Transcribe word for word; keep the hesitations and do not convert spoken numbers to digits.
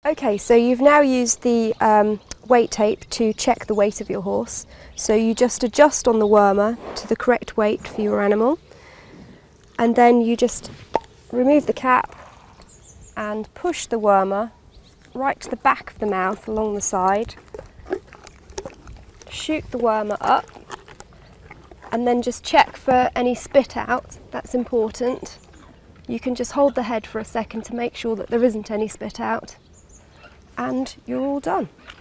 Okay, so you've now used the um, weight tape to check the weight of your horse. So you just adjust on the wormer to the correct weight for your animal, and then you just remove the cap and push the wormer right to the back of the mouth along the side. Shoot the wormer up and then just check for any spit out. That's important. You can just hold the head for a second to make sure that there isn't any spit out, and you're all done.